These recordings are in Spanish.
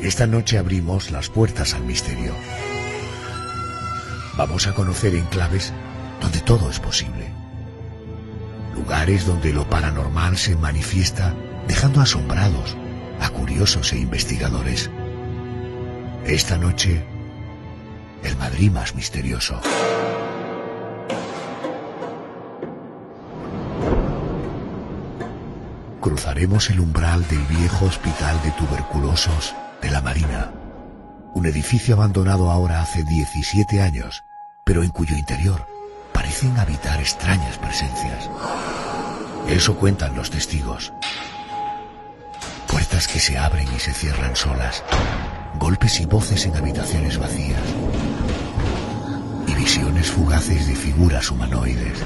Esta noche abrimos las puertas al misterio. Vamos a conocer enclaves donde todo es posible. Lugares donde lo paranormal se manifiesta dejando asombrados a curiosos e investigadores. Esta noche, el Madrid más misterioso. Cruzaremos el umbral del viejo hospital de tuberculosos de la Marina, un edificio abandonado ahora hace 17 años, pero en cuyo interior parecen habitar extrañas presencias. Eso cuentan los testigos. Puertas que se abren y se cierran solas, golpes y voces en habitaciones vacías, y visiones fugaces de figuras humanoides.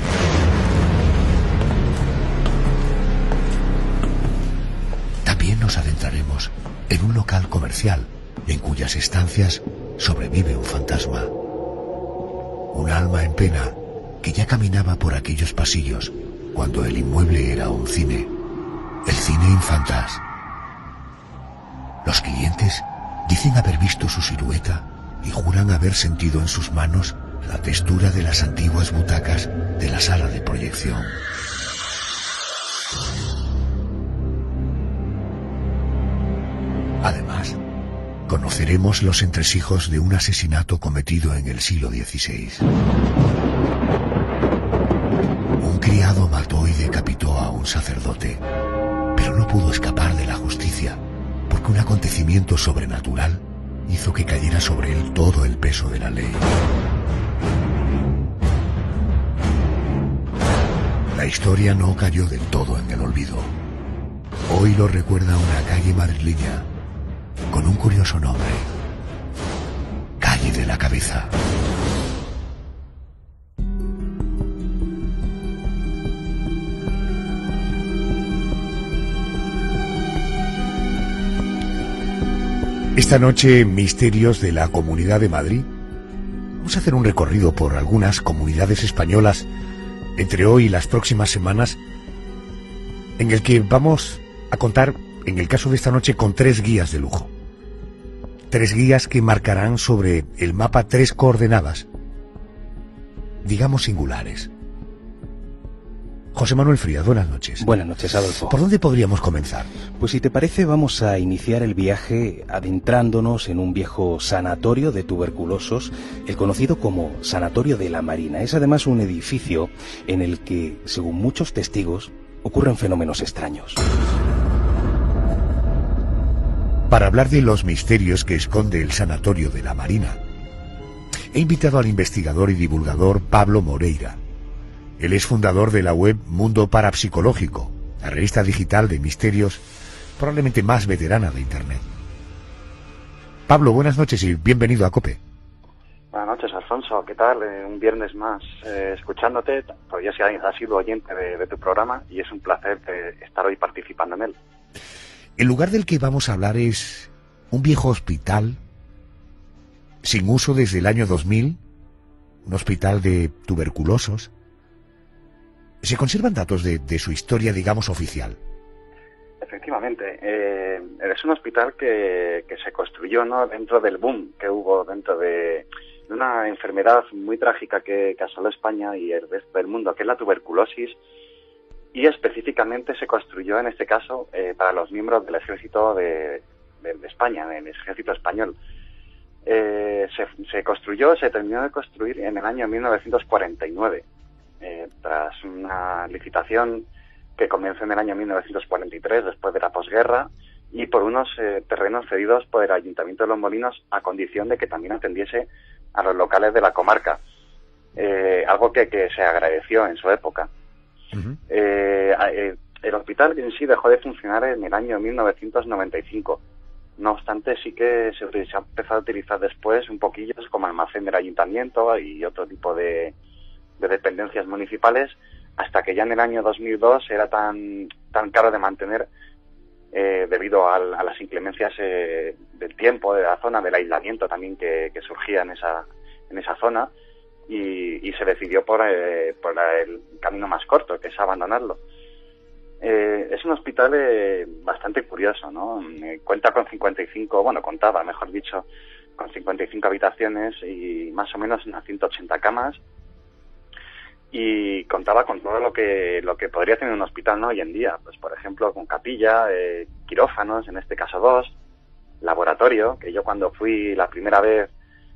También nos adentraremos en un local comercial en cuyas estancias sobrevive un fantasma. Un alma en pena que ya caminaba por aquellos pasillos cuando el inmueble era un cine, el cine Infantas. Los clientes dicen haber visto su silueta y juran haber sentido en sus manos la textura de las antiguas butacas de la sala de proyección. Además, conoceremos los entresijos de un asesinato cometido en el siglo XVI. Un criado mató y decapitó a un sacerdote, pero no pudo escapar de la justicia, porque un acontecimiento sobrenatural hizo que cayera sobre él todo el peso de la ley. La historia no cayó del todo en el olvido. Hoy lo recuerda una calle madrileña con un curioso nombre: Calle de la Cabeza. Esta noche, Misterios de la Comunidad de Madrid. Vamos a hacer un recorrido por algunas comunidades españolas entre hoy y las próximas semanas, en el que vamos a contar, en el caso de esta noche, con 3 guías de lujo. 3 guías que marcarán sobre el mapa 3 coordenadas, digamos singulares. José Manuel Frías, buenas noches. Buenas noches, Adolfo. ¿Por dónde podríamos comenzar? Pues si te parece, vamos a iniciar el viaje adentrándonos en un viejo sanatorio de tuberculosos, el conocido como Sanatorio de la Marina. Es además un edificio en el que, según muchos testigos, ocurren fenómenos extraños. Para hablar de los misterios que esconde el Sanatorio de la Marina, he invitado al investigador y divulgador Pablo Moreira. Él es fundador de la web Mundo Parapsicológico, la revista digital de misterios probablemente más veterana de Internet. Pablo, buenas noches y bienvenido a COPE. Buenas noches, Alfonso. ¿Qué tal? Un viernes más escuchándote. Todavía has sido oyente de tu programa y es un placer estar hoy participando en él. El lugar del que vamos a hablar es un viejo hospital sin uso desde el año 2000, un hospital de tuberculosos. ¿Se conservan datos de su historia, digamos, oficial? Efectivamente. Es un hospital que se construyó, ¿no?, dentro del boom que hubo dentro de una enfermedad muy trágica que asoló España y el resto del mundo, que es la tuberculosis, y específicamente se construyó, en este caso, para los miembros del ejército de España, del ejército español. Se terminó de construir en el año 1949. Tras una licitación que comenzó en el año 1943, después de la posguerra, y por unos terrenos cedidos por el Ayuntamiento de Los Molinos a condición de que también atendiese a los locales de la comarca, algo que se agradeció en su época. Uh-huh. El hospital en sí dejó de funcionar en el año 1995. No obstante, sí que se ha empezado a utilizar después un poquillo como almacén del ayuntamiento y otro tipo de dependencias municipales, hasta que ya en el año 2002 era tan caro de mantener debido a las inclemencias del tiempo, de la zona, del aislamiento también que surgía en esa zona, y se decidió por el camino más corto, que es abandonarlo. Es un hospital bastante curioso, ¿no? Cuenta con 55, bueno, contaba, mejor dicho, con 55 habitaciones y más o menos unas 180 camas, y contaba con todo lo que podría tener un hospital, ¿no? Hoy en día, pues por ejemplo con capilla, quirófanos, en este caso 2, laboratorio, que yo cuando fui la primera vez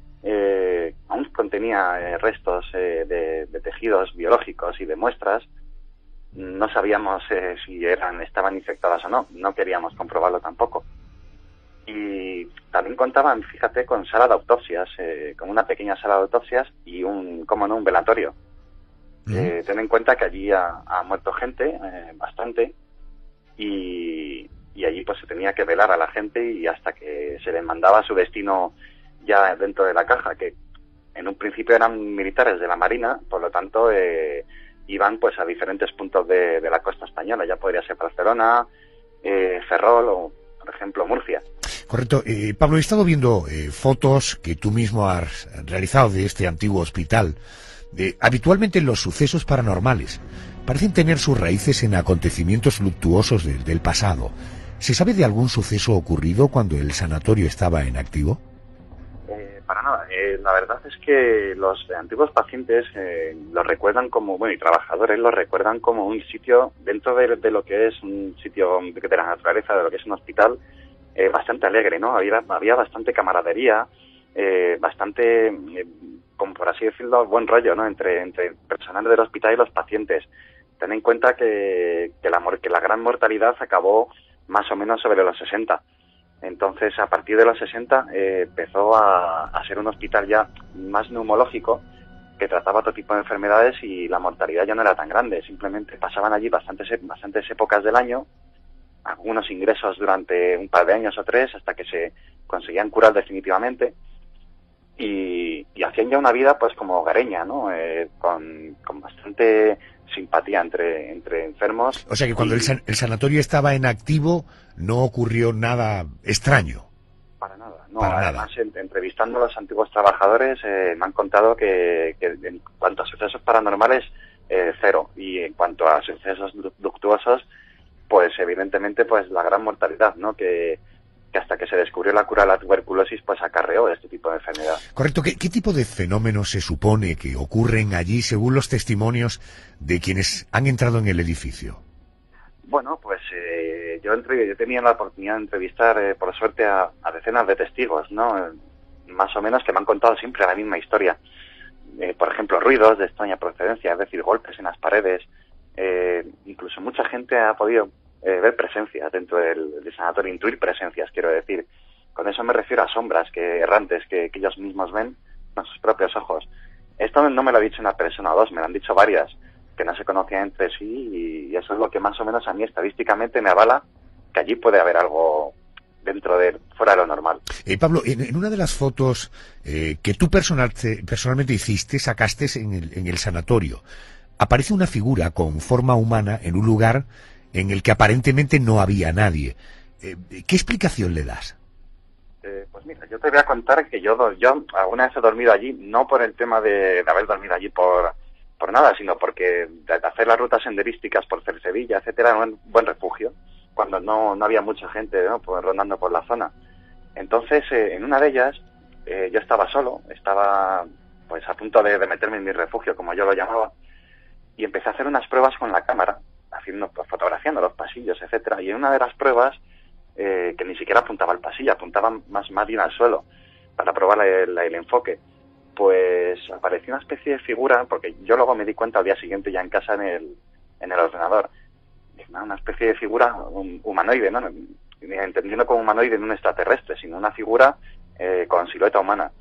aún contenía restos de tejidos biológicos y de muestras. No sabíamos si estaban infectadas o no, no queríamos comprobarlo tampoco. Y también contaban, fíjate, con sala de autopsias, con una pequeña sala de autopsias y un velatorio. Ten en cuenta que allí ha muerto gente, bastante, y allí pues se tenía que velar a la gente y hasta que se les mandaba a su destino ya dentro de la caja, que en un principio eran militares de la Marina, por lo tanto iban pues a diferentes puntos de la costa española, ya podría ser Barcelona, Ferrol o, por ejemplo, Murcia. Correcto. Pablo, he estado viendo fotos que tú mismo has realizado de este antiguo hospital. Habitualmente los sucesos paranormales parecen tener sus raíces en acontecimientos luctuosos del pasado. ¿Se sabe de algún suceso ocurrido cuando el sanatorio estaba en activo? Para nada. La verdad es que los antiguos pacientes lo recuerdan como, bueno, y trabajadores lo recuerdan como un sitio dentro de lo que es un sitio de la naturaleza, de lo que es un hospital, bastante alegre, ¿no? Había bastante camaradería, bastante, como por así decirlo, buen rollo, ¿no? Entre personal del hospital y los pacientes. Ten en cuenta que la gran mortalidad acabó más o menos sobre los 60. Entonces, a partir de los 60 empezó a ser un hospital ya más neumológico, que trataba otro tipo de enfermedades y la mortalidad ya no era tan grande. Simplemente pasaban allí bastantes épocas del año, algunos ingresos durante un par de años o 3, hasta que se conseguían curar definitivamente, y hacían ya una vida pues como hogareña, ¿no? Con bastante simpatía entre enfermos. O sea que cuando el sanatorio estaba en activo no ocurrió nada extraño. Para nada, no. Para Además, nada. entrevistando a los antiguos trabajadores, me han contado que en cuanto a sucesos paranormales, cero. Y en cuanto a sucesos luctuosos, pues evidentemente pues la gran mortalidad, ¿no? Que hasta que se descubrió la cura de la tuberculosis, pues acarreó este tipo de enfermedad. Correcto. ¿Qué tipo de fenómenos se supone que ocurren allí según los testimonios de quienes han entrado en el edificio? Bueno, pues yo he tenido la oportunidad de entrevistar, por suerte, a decenas de testigos, ¿no? Más o menos que me han contado siempre la misma historia. Por ejemplo, ruidos de extraña procedencia, es decir, golpes en las paredes. Incluso mucha gente ha podido ver presencias dentro del sanatorio, intuir presencias, quiero decir. Con eso me refiero a sombras errantes que ellos mismos ven con sus propios ojos. Esto no me lo ha dicho una persona o dos, me lo han dicho varias, que no se conocían entre sí, y eso es lo que más o menos a mí estadísticamente me avala que allí puede haber algo fuera de lo normal. Pablo, en una de las fotos que tú personalmente sacaste en el sanatorio, aparece una figura con forma humana en un lugar en el que aparentemente no había nadie. ¿Qué explicación le das? Pues mira, yo te voy a contar que yo alguna vez he dormido allí, no por el tema de haber dormido allí por nada, sino porque de hacer las rutas senderísticas por Cercedilla, etcétera, era un buen refugio, cuando no había mucha gente, ¿no? Pues rondando por la zona. Entonces, en una de ellas, yo estaba solo, estaba pues a punto de meterme en mi refugio, como yo lo llamaba, y empecé a hacer unas pruebas con la cámara, fotografiando los pasillos, etcétera, y en una de las pruebas, que ni siquiera apuntaba al pasillo, apuntaba más bien al suelo, para probar el enfoque, pues apareció una especie de figura, porque yo luego me di cuenta al día siguiente ya en casa en el ordenador, una especie de figura humanoide, ¿no? Entendiendo como humanoide en un extraterrestre, sino una figura con silueta humana,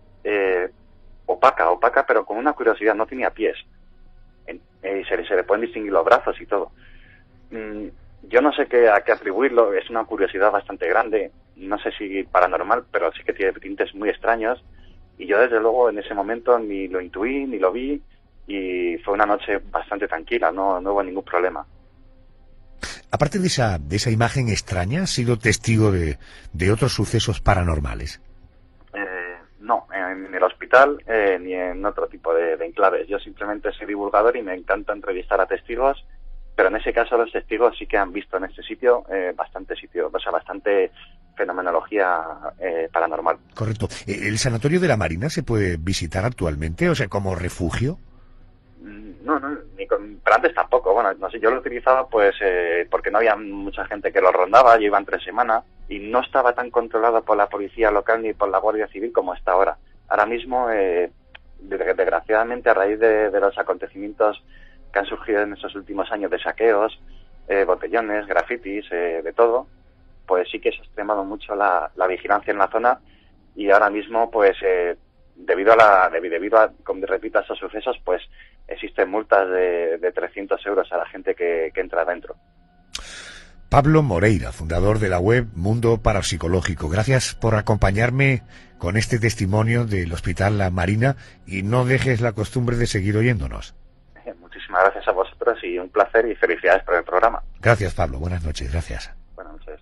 opaca, pero con una curiosidad, no tenía pies, se le pueden distinguir los brazos y todo. Yo no sé a qué atribuirlo, es una curiosidad bastante grande, no sé si paranormal, pero sí que tiene tintes muy extraños, y yo desde luego en ese momento ni lo intuí, ni lo vi, y fue una noche bastante tranquila, no hubo ningún problema. Aparte de esa imagen extraña, ¿has sido testigo de otros sucesos paranormales? No, en el hospital ni en otro tipo de enclaves. Yo simplemente soy divulgador y me encanta entrevistar a testigos pero en ese caso los testigos sí que han visto en este sitio bastante fenomenología paranormal. Correcto. ¿El sanatorio de la Marina se puede visitar actualmente, o sea, como refugio? No, pero antes tampoco. Bueno, no sé, yo lo utilizaba pues porque no había mucha gente que lo rondaba, yo iba entre semana y no estaba tan controlado por la policía local ni por la Guardia Civil como está ahora. Ahora mismo, desgraciadamente, a raíz de los acontecimientos que han surgido en estos últimos años de saqueos, botellones, grafitis, de todo, pues sí que se ha extremado mucho la vigilancia en la zona y ahora mismo, pues debido a, como repito, a estos sucesos, pues existen multas de 300 euros a la gente que entra adentro. Pablo Moreira, fundador de la web Mundo Parapsicológico. Gracias por acompañarme con este testimonio del Hospital La Marina y no dejes la costumbre de seguir oyéndonos. Muchísimas gracias a vosotros y un placer y felicidades por el programa. Gracias, Pablo. Buenas noches. Gracias. Buenas noches.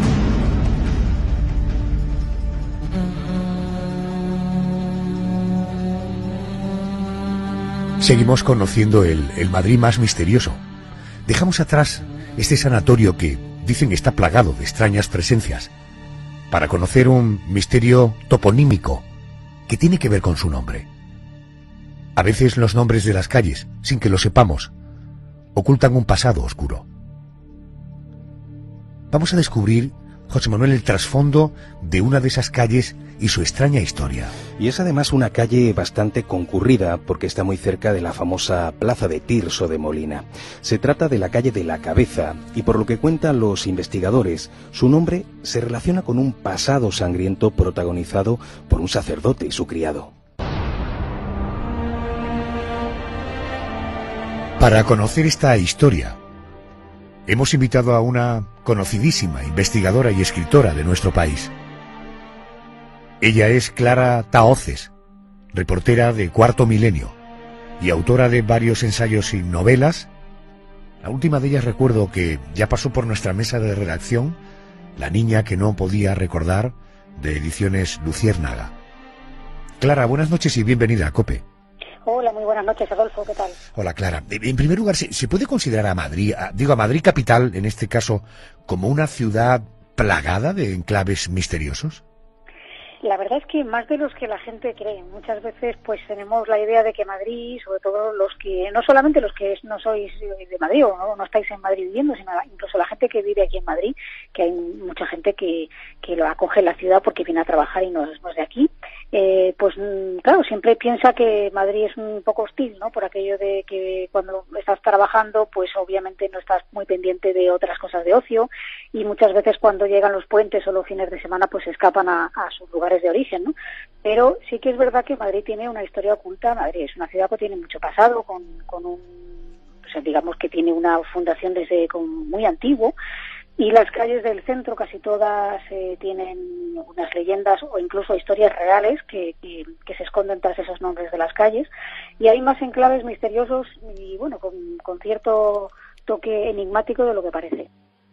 Seguimos conociendo el Madrid más misterioso. Dejamos atrás este sanatorio que dicen está plagado de extrañas presencias para conocer un misterio toponímico que tiene que ver con su nombre. A veces los nombres de las calles, sin que lo sepamos, ocultan un pasado oscuro. Vamos a descubrir, José Manuel, el trasfondo de una de esas calles y su extraña historia. Y es además una calle bastante concurrida porque está muy cerca de la famosa Plaza de Tirso de Molina. Se trata de la calle de la Cabeza y por lo que cuentan los investigadores, su nombre se relaciona con un pasado sangriento protagonizado por un sacerdote y su criado. Para conocer esta historia, hemos invitado a una conocidísima investigadora y escritora de nuestro país. Ella es Clara Tahoces, reportera de Cuarto Milenio y autora de varios ensayos y novelas. La última de ellas recuerdo que ya pasó por nuestra mesa de redacción, La niña que no podía recordar, de Ediciones Luciérnaga. Clara, buenas noches y bienvenida a COPE. Hola, muy buenas noches, Adolfo, ¿qué tal? Hola, Clara. En primer lugar, ¿se puede considerar a Madrid, a Madrid capital, en este caso, como una ciudad plagada de enclaves misteriosos? La verdad es que más de los que la gente cree. Muchas veces pues tenemos la idea de que Madrid, sobre todo los que, no solamente los que no sois de Madrid o no estáis en Madrid viviendo, sino incluso la gente que vive aquí en Madrid, que hay mucha gente que lo acoge en la ciudad porque viene a trabajar y no es de aquí, pues claro, siempre piensa que Madrid es un poco hostil, ¿no? Por aquello de que cuando estás trabajando, pues obviamente no estás muy pendiente de otras cosas de ocio y muchas veces cuando llegan los puentes o los fines de semana pues se escapan a sus lugares de origen, ¿no? Pero sí que es verdad que Madrid tiene una historia oculta. Madrid es una ciudad que tiene mucho pasado, con un, o sea, digamos que tiene una fundación desde muy antiguo, y las calles del centro casi todas tienen unas leyendas o incluso historias reales que se esconden tras esos nombres de las calles, y hay más enclaves misteriosos y bueno, con cierto toque enigmático de lo que parece.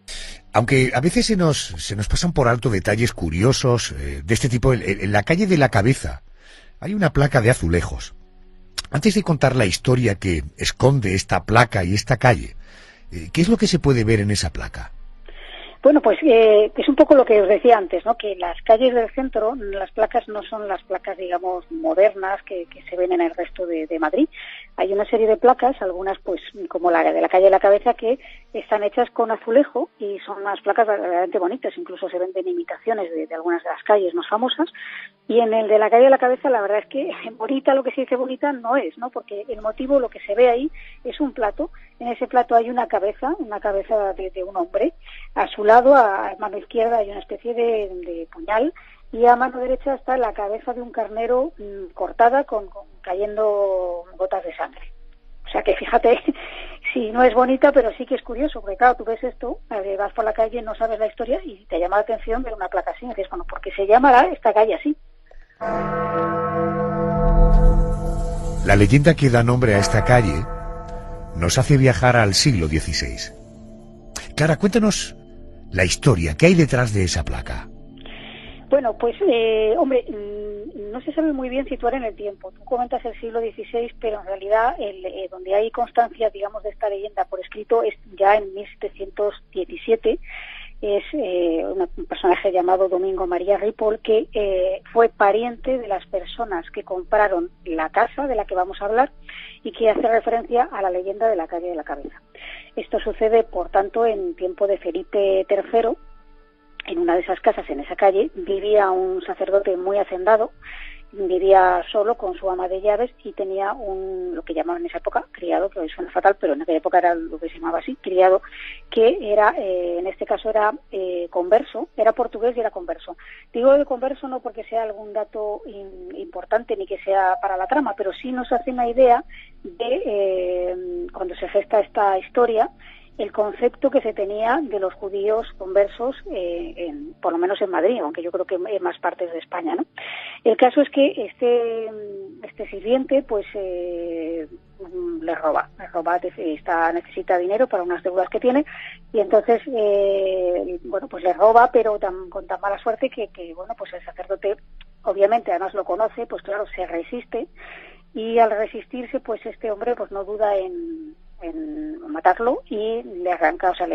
Aunque a veces se nos pasan por alto detalles curiosos de este tipo, en la calle de la Cabeza hay una placa de azulejos. Antes de contar la historia que esconde esta placa y esta calle, ¿qué es lo que se puede ver en esa placa? Bueno, pues es un poco lo que os decía antes, ¿no? Que las calles del centro, las placas no son las placas, digamos, modernas que se ven en el resto de Madrid. Hay una serie de placas, algunas pues como la de la calle de la Cabeza, que están hechas con azulejo y son unas placas verdaderamente bonitas, incluso se venden imitaciones de algunas de las calles más famosas. Y en el de la calle de la Cabeza la verdad es que bonita, lo que se dice bonita no es, ¿no? Porque el motivo, lo que se ve ahí es un plato. En ese plato hay una cabeza de un hombre. A su lado, a mano izquierda, hay una especie de puñal, y a mano derecha está la cabeza de un carnero cortada cayendo gotas de sangre. O sea que fíjate, si no es bonita, pero sí que es curioso, porque claro, tú ves esto, vas por la calle, no sabes la historia y te llama la atención ver una placa así, y dices, bueno, ¿por qué se llamará esta calle así? La leyenda que da nombre a esta calle nos hace viajar al siglo XVI. Clara, cuéntanos la historia, ¿qué hay detrás de esa placa? Bueno, pues, hombre, no se sabe muy bien situar en el tiempo. Tú comentas el siglo XVI, pero en realidad donde hay constancia, digamos, de esta leyenda por escrito es ya en 1717. Es un personaje llamado Domingo María Ripoll, que fue pariente de las personas que compraron la casa de la que vamos a hablar y que hace referencia a la leyenda de la calle de la Cabeza. Esto sucede, por tanto, en tiempo de Felipe III. En una de esas casas, en esa calle, vivía un sacerdote muy hacendado, vivía solo con su ama de llaves y tenía lo que llamaban en esa época criado, que hoy suena fatal, pero en aquella época era lo que se llamaba así, criado, que era, en este caso era converso, era portugués y era converso. Digo de converso no porque sea algún dato importante ni que sea para la trama, pero sí nos hace una idea de cuando se gesta esta historia, el concepto que se tenía de los judíos conversos, por lo menos en Madrid, aunque yo creo que en más partes de España, ¿no? El caso es que este sirviente, pues, le roba, necesita dinero para unas deudas que tiene, y entonces, bueno, pues le roba, pero con tan mala suerte que, bueno, pues el sacerdote, obviamente, además lo conoce, pues claro, se resiste, y al resistirse, pues este hombre, pues no duda en matarlo y le arranca, o sea,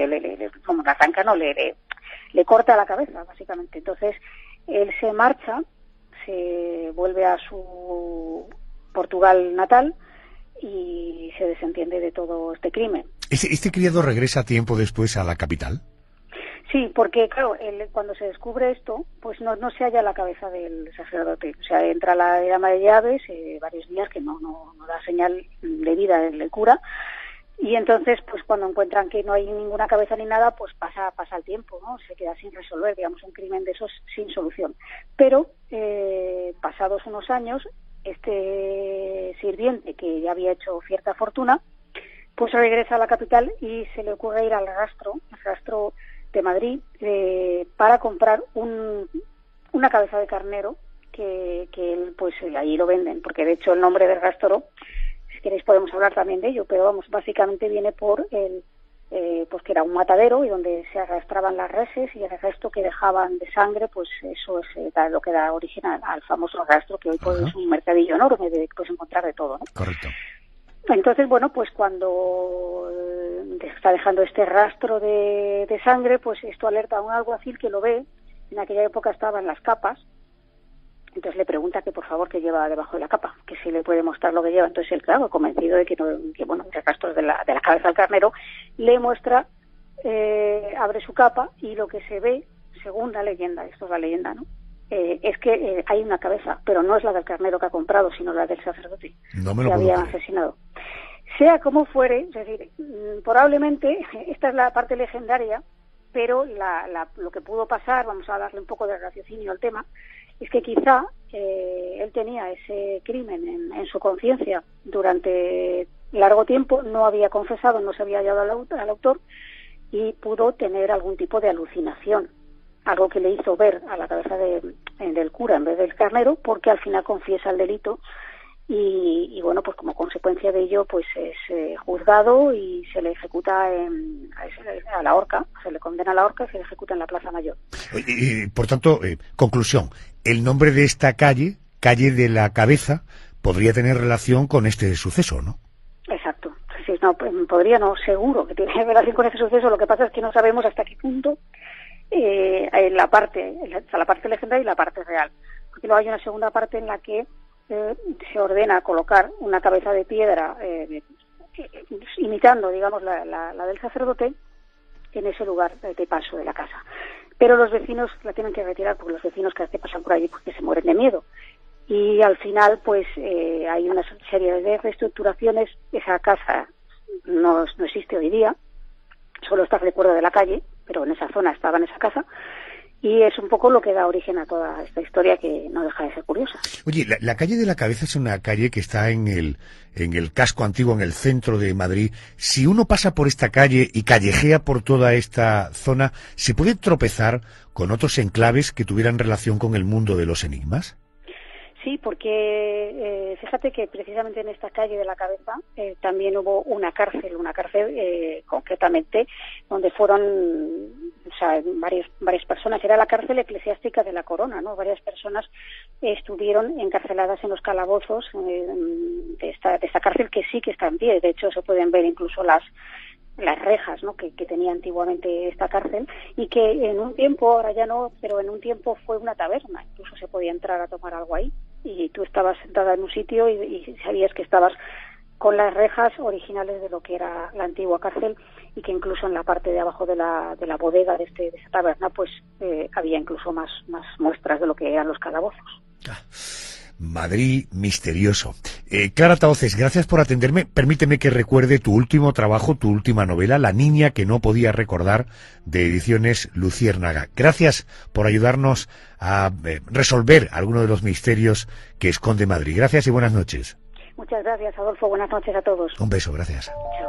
le corta la cabeza, básicamente. Entonces, él se marcha, se vuelve a su Portugal natal y se desentiende de todo este crimen. ¿Este criado regresa tiempo después a la capital? Sí, porque claro, cuando se descubre esto, pues no se halla la cabeza del sacerdote. O sea, entra la ama de llaves, varios días que no da señal de vida del cura. Y entonces, pues cuando encuentran que no hay ninguna cabeza ni nada, pues pasa el tiempo, ¿no? Se queda sin resolver, digamos, un crimen de esos sin solución. Pero, pasados unos años, este sirviente, que ya había hecho cierta fortuna, pues regresa a la capital y se le ocurre ir al rastro de Madrid, para comprar una cabeza de carnero que él, pues ahí lo venden, porque de hecho el nombre del rastro, si queréis podemos hablar también de ello, pero vamos, básicamente viene por pues que era un matadero y donde se arrastraban las reses, y el resto que dejaban de sangre, pues eso es lo que da origen al famoso rastro, que hoy pues es un mercadillo enorme de puedes encontrar de todo, ¿no? Correcto. Entonces, bueno, pues cuando está dejando este rastro de sangre, pues esto alerta a un alguacil que lo ve. En aquella época estaba en las capas. Entonces le pregunta que por favor que lleva debajo de la capa, que si le puede mostrar lo que lleva. Entonces él, claro, convencido de que bueno, el rastro de la cabeza del carnero, le muestra, abre su capa y lo que se ve, según la leyenda, esto es la leyenda, ¿no? Es que hay una cabeza, pero no es la del carnero que ha comprado, sino la del sacerdote que había asesinado. Sea como fuere, es decir, probablemente esta es la parte legendaria, pero lo que pudo pasar, vamos a darle un poco de raciocinio al tema, es que quizá él tenía ese crimen en su conciencia durante largo tiempo, no había confesado, no se había hallado al autor, y pudo tener algún tipo de alucinación, algo que le hizo ver a la cabeza del cura en vez del carnero, porque al final confiesa el delito y bueno, pues como consecuencia de ello pues es juzgado y se le ejecuta a la horca, se le condena a la horca y se le ejecuta en la Plaza Mayor. Por tanto, conclusión, el nombre de esta calle de la Cabeza, podría tener relación con este suceso, ¿no? Exacto. Sí, no, podría, no, seguro que tiene relación con este suceso. Lo que pasa es que no sabemos hasta qué punto la parte legendaria y la parte real, porque luego hay una segunda parte en la que se ordena colocar una cabeza de piedra imitando, digamos, la del sacerdote en ese lugar de paso de la casa, pero los vecinos la tienen que retirar porque los vecinos que pasan por allí porque se mueren de miedo, y al final pues hay una serie de reestructuraciones. Esa casa no existe hoy día, solo está el recuerdo de la calle, pero en esa zona estaba en esa casa, y es un poco lo que da origen a toda esta historia, que no deja de ser curiosa. Oye, la calle de la Cabeza es una calle que está en el casco antiguo, en el centro de Madrid. Si uno pasa por esta calle y callejea por toda esta zona, ¿se puede tropezar con otros enclaves que tuvieran relación con el mundo de los enigmas? Sí, porque fíjate que precisamente en esta calle de la Cabeza también hubo una cárcel concretamente, donde fueron, o sea, varias personas. Era la cárcel eclesiástica de la Corona, ¿no? Varias personas estuvieron encarceladas en los calabozos de esta cárcel, que sí que está en pie. De hecho, se pueden ver incluso las rejas, ¿no?, que tenía antiguamente esta cárcel, y que en un tiempo, ahora ya no, pero en un tiempo fue una taberna. Incluso se podía entrar a tomar algo ahí, y tú estabas sentada en un sitio y sabías que estabas con las rejas originales de lo que era la antigua cárcel, y que incluso en la parte de abajo de la bodega de esa taberna pues había incluso más muestras de lo que eran los calabozos. Madrid misterioso. Clara Tahoces, gracias por atenderme. Permíteme que recuerde tu último trabajo, tu última novela, La niña que no podía recordar, de Ediciones Luciérnaga. Gracias por ayudarnos a resolver algunos de los misterios que esconde Madrid. Gracias y buenas noches. Muchas gracias, Adolfo. Buenas noches a todos. Un beso, gracias. Chao.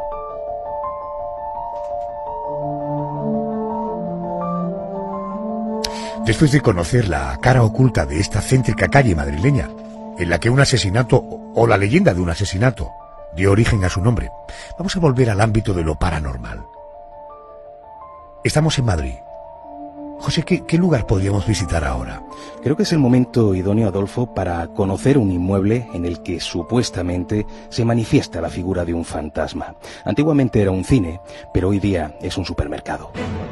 Después de conocer la cara oculta de esta céntrica calle madrileña, en la que un asesinato, o la leyenda de un asesinato, dio origen a su nombre, vamos a volver al ámbito de lo paranormal. Estamos en Madrid. José, ¿qué lugar podríamos visitar ahora? Creo que es el momento idóneo, Adolfo, para conocer un inmueble en el que supuestamente se manifiesta la figura de un fantasma. Antiguamente era un cine, pero hoy día es un supermercado.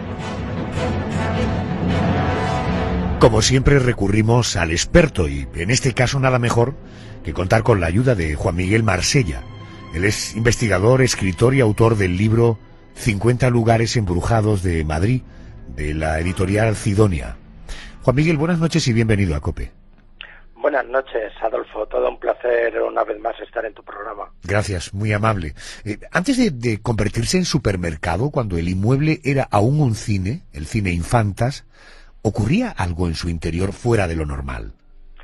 Como siempre recurrimos al experto, y en este caso nada mejor que contar con la ayuda de Juan Miguel Marsella. Él es investigador, escritor y autor del libro 50 lugares embrujados de Madrid, de la editorial Cidonia. Juan Miguel, buenas noches y bienvenido a COPE. Buenas noches, Adolfo. Todo un placer una vez más estar en tu programa. Gracias, muy amable. Antes de convertirse en supermercado, cuando el inmueble era aún un cine, el cine Infantas, ¿ocurría algo en su interior fuera de lo normal?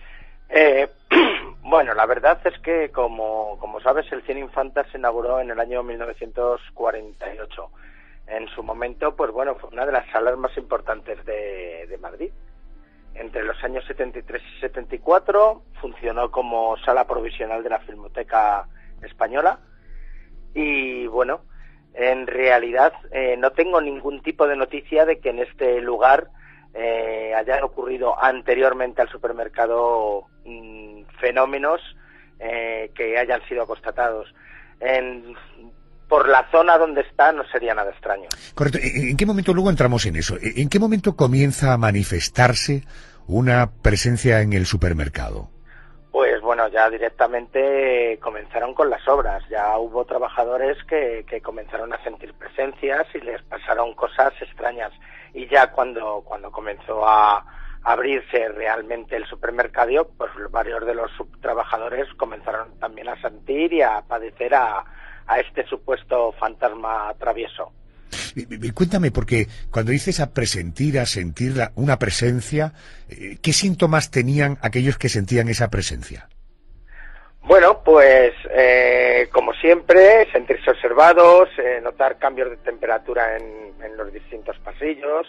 Bueno, la verdad es que, como sabes, el cine Infantas se inauguró en el año 1948. En su momento, pues bueno, fue una de las salas más importantes de Madrid. Entre los años 73 y 74 funcionó como sala provisional de la Filmoteca Española. Y bueno, en realidad no tengo ningún tipo de noticia de que en este lugar hayan ocurrido anteriormente al supermercado fenómenos que hayan sido constatados. Por la zona donde está no sería nada extraño. Correcto. ¿En qué momento, luego entramos en eso, en qué momento comienza a manifestarse una presencia en el supermercado? Pues bueno, ya directamente comenzaron con las obras. Ya hubo trabajadores que comenzaron a sentir presencias y les pasaron cosas extrañas. Y ya cuando comenzó a abrirse realmente el supermercado, pues varios de los trabajadores comenzaron también a sentir y a padecer a este supuesto fantasma travieso. Cuéntame, porque cuando dices a presentir, a sentir una presencia, ¿qué síntomas tenían aquellos que sentían esa presencia? Bueno, pues como siempre, sentirse observados, notar cambios de temperatura en los distintos pasillos,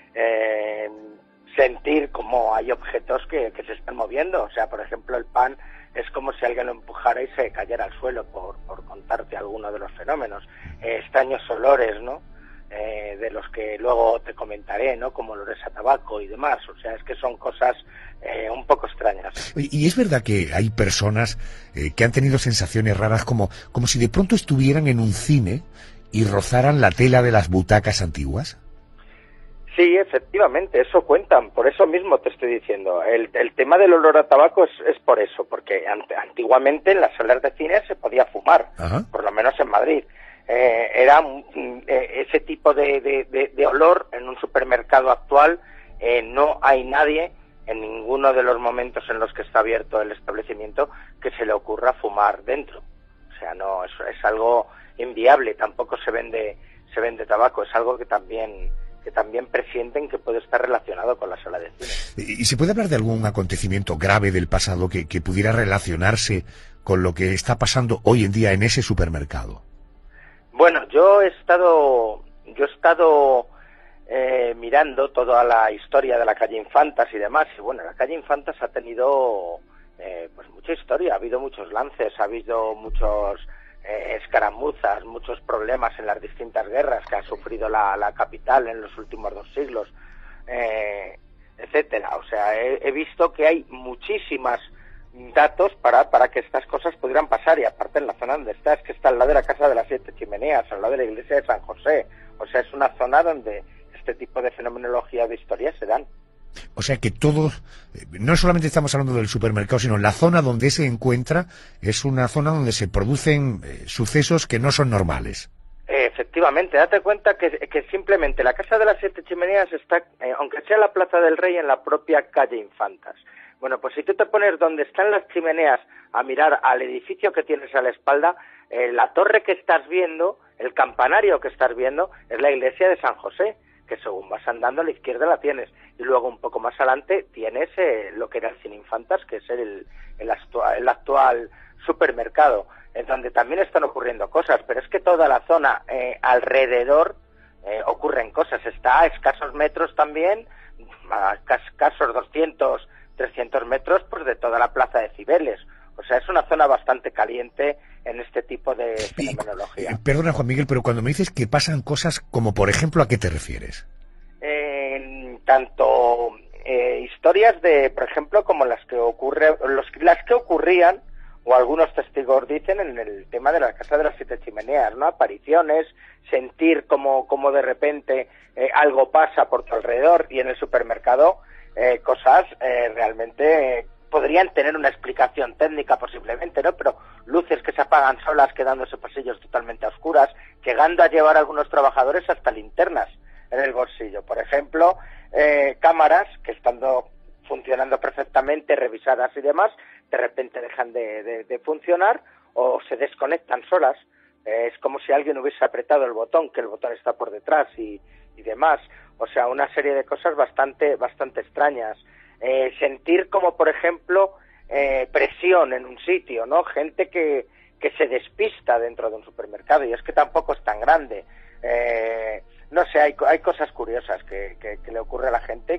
sentir como hay objetos que se están moviendo. O sea, por ejemplo, el pan es como si alguien lo empujara y se cayera al suelo, por contarte alguno de los fenómenos. Extraños olores, ¿no? De los que luego te comentaré, ¿no? Como olores a tabaco y demás. O sea, es que son cosas un poco extrañas. Y es verdad que hay personas que han tenido sensaciones raras, como si de pronto estuvieran en un cine y rozaran la tela de las butacas antiguas. Sí, efectivamente, eso cuentan. Por eso mismo te estoy diciendo. El tema del olor a tabaco es por eso, porque antiguamente en las salas de cine se podía fumar. Ajá. Por lo menos en Madrid. Era ese tipo de olor en un supermercado actual. No hay nadie en ninguno de los momentos en los que está abierto el establecimiento que se le ocurra fumar dentro. O sea, no, es algo inviable. Tampoco se vende tabaco. Es algo que también presienten que puede estar relacionado con la sala de cine. ¿Y se puede hablar de algún acontecimiento grave del pasado que pudiera relacionarse con lo que está pasando hoy en día en ese supermercado? Bueno, yo he estado mirando toda la historia de la calle Infantas y demás, y bueno, la calle Infantas ha tenido pues mucha historia. Ha habido muchos lances, ha habido muchos escaramuzas, muchos problemas en las distintas guerras que ha sufrido la capital en los últimos 2 siglos, etcétera. O sea, he visto que hay muchísimas datos para que estas cosas pudieran pasar, y aparte en la zona donde está, es que está al lado de la Casa de las 7 Chimeneas, al lado de la iglesia de San José. O sea, es una zona donde este tipo de fenomenología de historia se dan. O sea que todos, no solamente estamos hablando del supermercado, sino la zona donde se encuentra es una zona donde se producen sucesos que no son normales. Efectivamente, date cuenta que simplemente la Casa de las 7 Chimeneas está, aunque sea la Plaza del Rey, en la propia calle Infantas. Bueno, pues si tú te pones donde están las chimeneas a mirar al edificio que tienes a la espalda, la torre que estás viendo, el campanario que estás viendo, es la iglesia de San José, que según vas andando a la izquierda la tienes, y luego un poco más adelante tienes lo que era el Cine Infantas, que es el actual supermercado, en donde también están ocurriendo cosas, pero es que toda la zona alrededor ocurren cosas. Está a escasos metros también, a escasos 200, 300 metros, pues de toda la plaza de Cibeles. O sea, es una zona bastante caliente en este tipo de fenomenología. Perdona, Juan Miguel, pero cuando me dices que pasan cosas como, por ejemplo, ¿a qué te refieres? Tanto historias de, por ejemplo, como las que ocurrían, o algunos testigos dicen, en el tema de la Casa de las 7 Chimeneas, ¿no? Apariciones, sentir como de repente algo pasa por tu alrededor, y en el supermercado cosas realmente podrían tener una explicación técnica posiblemente, ¿no? Pero luces que se apagan solas, quedándose pasillos totalmente a oscuras, llegando a llevar a algunos trabajadores hasta linternas en el bolsillo. Por ejemplo, cámaras que, estando funcionando perfectamente, revisadas y demás, de repente dejan de funcionar o se desconectan solas. Es como si alguien hubiese apretado el botón, que el botón está por detrás y demás. O sea, una serie de cosas bastante extrañas. Sentir como, por ejemplo, presión en un sitio, ¿no? Gente que se despista dentro de un supermercado, y es que tampoco es tan grande. No sé, hay cosas curiosas que le ocurre a la gente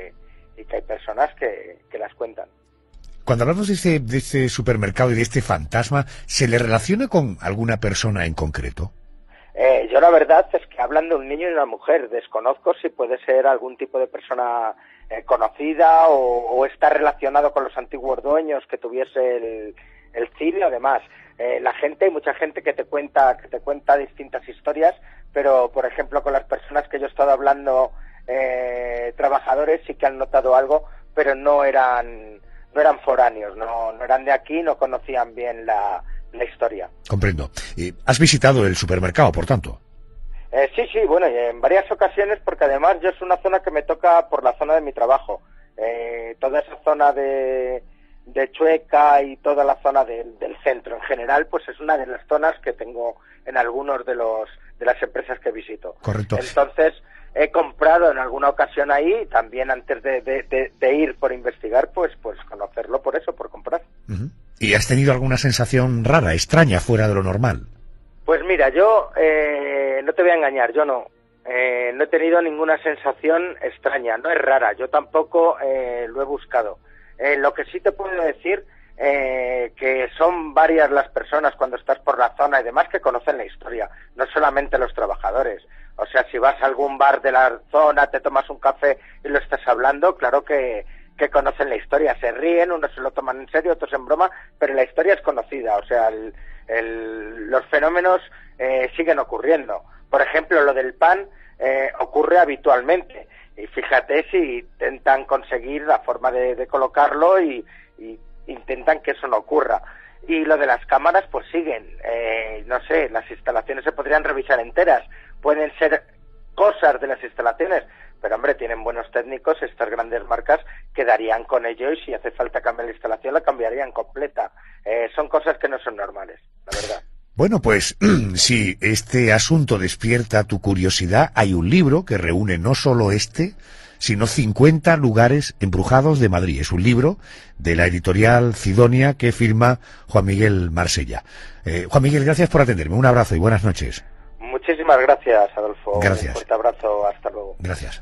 y que hay personas que las cuentan. Cuando hablamos de este supermercado y de este fantasma, ¿se le relaciona con alguna persona en concreto? Yo la verdad es que hablan de un niño y una mujer. Desconozco si puede ser algún tipo de persona conocida o está relacionado con los antiguos dueños que tuviese el cine o demás. Hay mucha gente que te cuenta distintas historias, pero por ejemplo con las personas que yo he estado hablando, trabajadores, sí que han notado algo, pero no eran foráneos, no eran de aquí, no conocían bien la historia. Comprendo. ¿Has visitado el supermercado, por tanto? Sí, bueno, en varias ocasiones, porque además yo es una zona que me toca por la zona de mi trabajo. Toda esa zona de Chueca y toda la zona del centro en general, pues es una de las zonas que tengo en algunos de las empresas que visito. Correcto. Entonces, he comprado en alguna ocasión ahí, también antes de ir por investigar, pues conocerlo por eso, por comprar. Uh-huh. ¿Y has tenido alguna sensación rara, extraña, fuera de lo normal? Pues mira, yo no te voy a engañar, yo no he tenido ninguna sensación extraña, no es rara, yo tampoco lo he buscado. Lo que sí te puedo decir, que son varias las personas cuando estás por la zona y demás que conocen la historia, no solamente los trabajadores. O sea, si vas a algún bar de la zona, te tomas un café y lo estás hablando, claro que conocen la historia, se ríen, unos se lo toman en serio, otros en broma, pero la historia es conocida. O sea, los fenómenos siguen ocurriendo. Por ejemplo, lo del pan ocurre habitualmente, y fíjate si intentan conseguir la forma de colocarlo y intentan que eso no ocurra. Y lo de las cámaras pues siguen, no sé, las instalaciones se podrían revisar enteras, pueden ser cosas de las instalaciones, pero hombre, tienen buenos técnicos estas grandes marcas que darían con ello, y si hace falta cambiar la instalación la cambiarían completa. Son cosas que no son normales, la verdad. Bueno, pues si este asunto despierta tu curiosidad, hay un libro que reúne no solo sino 50 lugares embrujados de Madrid. Es un libro de la editorial Cidonia que firma Juan Miguel Marsella. Juan Miguel, gracias por atenderme. Un abrazo y buenas noches. Muchísimas gracias, Adolfo. Gracias. Un fuerte abrazo. Hasta luego. Gracias.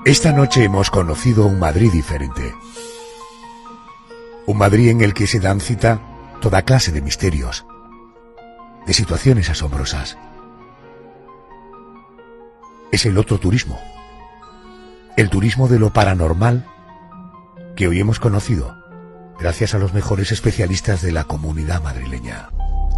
Esta noche hemos conocido un Madrid diferente. Un Madrid en el que se dan cita toda clase de misterios, de situaciones asombrosas. Es el otro turismo. El turismo de lo paranormal que hoy hemos conocido gracias a los mejores especialistas de la comunidad madrileña.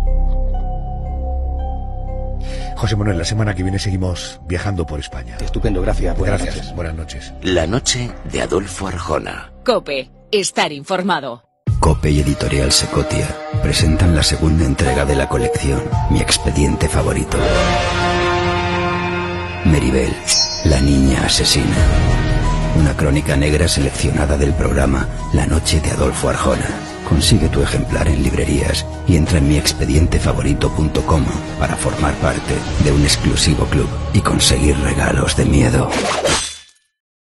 José Manuel, la semana que viene seguimos viajando por España. Estupendo, gracias. Buenas noches. Buenas noches. La noche de Adolfo Arjona. COPE. Estar informado. COPE y Editorial Secotia presentan la segunda entrega de la colección Mi expediente favorito. Meribel, la niña asesina. Una crónica negra seleccionada del programa La noche de Adolfo Arjona. Consigue tu ejemplar en librerías y entra en miexpedientefavorito.com para formar parte de un exclusivo club y conseguir regalos de miedo.